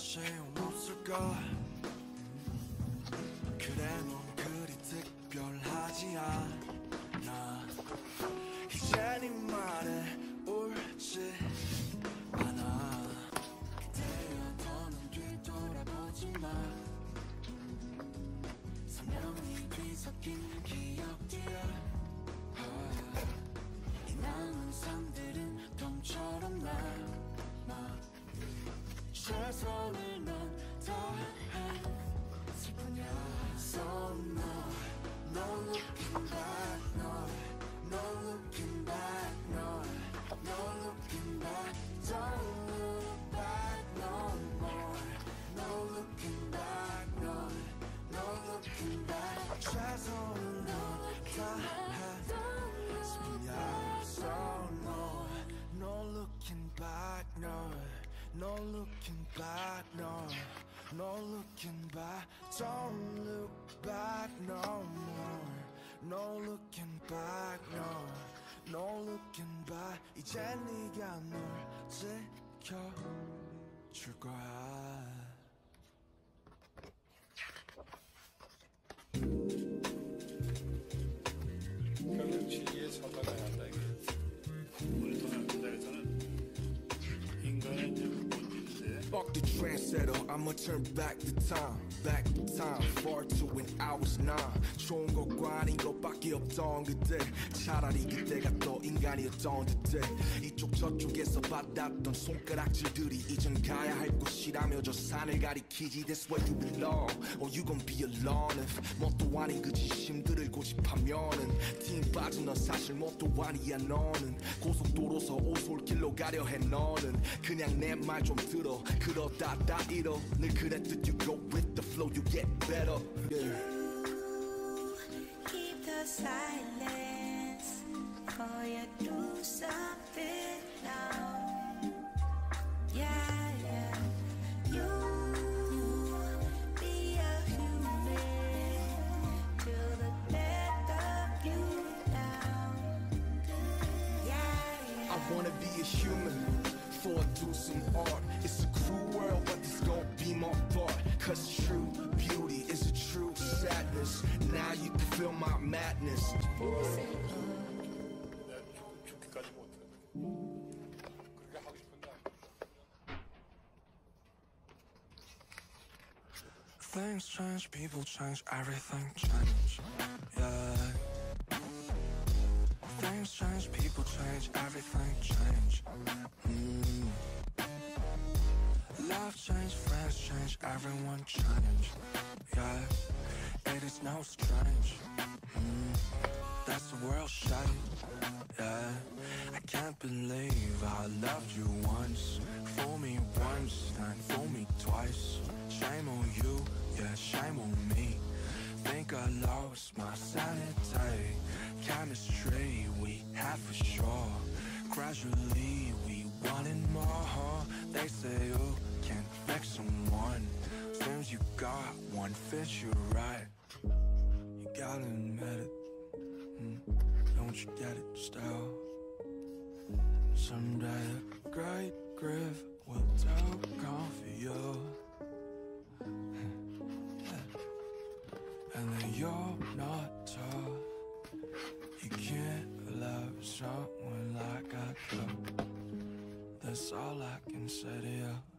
소용없을까 그래 넌 그리 특별하지 않아 이제 네 말에 옳지 않아 그대여 더는 뒤돌아보지 마 선명히 뒤섞인 기억들아 이 남은 삶들은 덤처럼 남아 최선을 넌 다해 슬프냐 So no looking back no looking back no looking back Don't look back no more No looking back no looking back 최선을 넌 다해 슬프냐 So no looking back no looking back no looking back Don't look back no more No looking back no looking back 이제 네가 널 지켜줄 거야 평균 진리에 서가야 한다 이게. 오늘 돈을 분달해서는 인간의 이제 본질인데. Fuck the trendsetter, I'ma turn back the time far to when I was 9 좋은 것과 아닌 것밖에 없던 그때 차라리 그때가 더 인간이었던 듯해 이쪽 저쪽에서 받았던 손가락질들이 이젠 가야 할 곳이라며 저 산을 가리키지 That's where you belong or you gon' be alone if 뭣도 아닌 그 지심들을 고집하면은 팀 빠진 넌 사실 뭣도 아니야 너는 고속도로서 오솔길로 가려 해 너는 그냥 내 말 좀 들어 그러다 다 잃어 늘 그랬듯 you go with the flow you get better yeah. You keep the silence for you do something now yeah You be a human till the death of you now yeah I wanna be a human before I do some art It's a cruel world but this gon' be my part Cause true beauty is a true sadness Now you can feel my madness 내가 죽기까지 못해. 그렇게 하고 싶은데. Things change, people change, everything change Yeah Things change, people change, everything change Love change, friends change, everyone change Yeah, it is no strange That's the world shape Yeah, I can't believe I loved you once Fool me once, then fool me twice Shame on you, yeah, shame on me Think I lost my sanity Chemistry we had for sure Gradually we wanted more They say you can't fix someone Seems you got one fits you right You gotta admit it Don't you get it still Someday a great grief will come for you And then you're not tough You can't love someone like I do That's all I can say to you